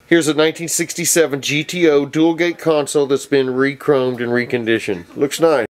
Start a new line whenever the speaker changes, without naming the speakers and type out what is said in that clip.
Here's a 1967 GTO dual gate console that's been re-chromed and reconditioned. Looks nice.